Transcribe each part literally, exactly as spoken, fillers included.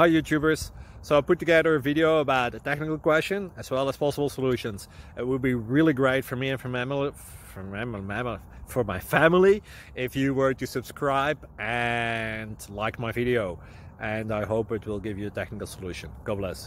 Hi YouTubers! So I put together a video about a technical question as well as possible solutions. It would be really great for me and for my family, for my, for my family if you were to subscribe and like my video. And I hope it will give you a technical solution. God bless.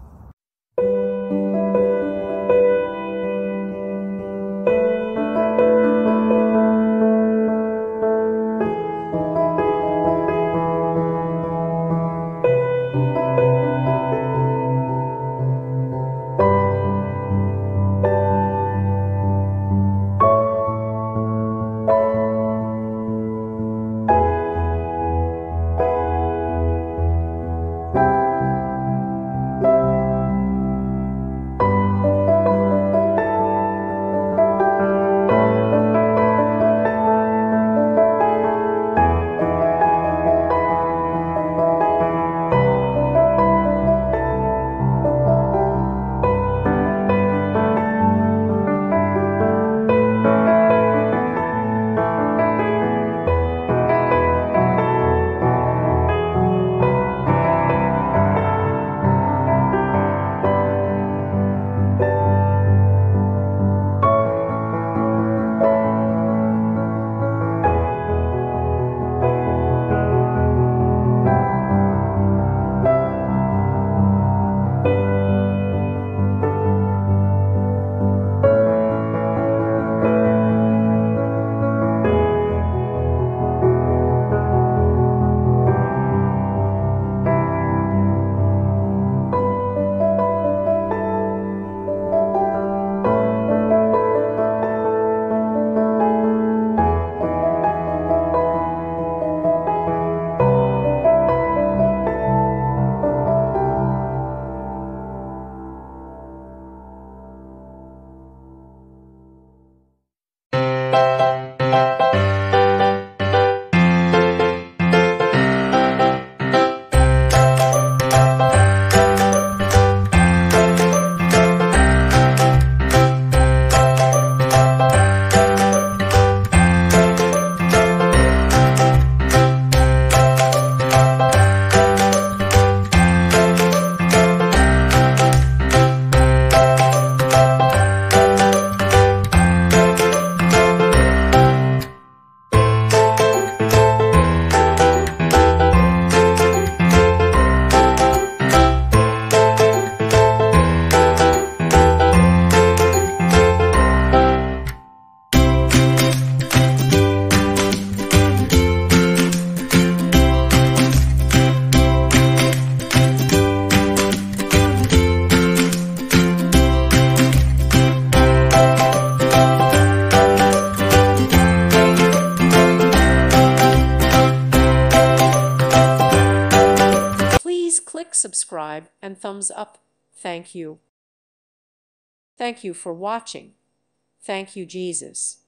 Click subscribe and thumbs up. Thank you. Thank you for watching. Thank you, Jesus.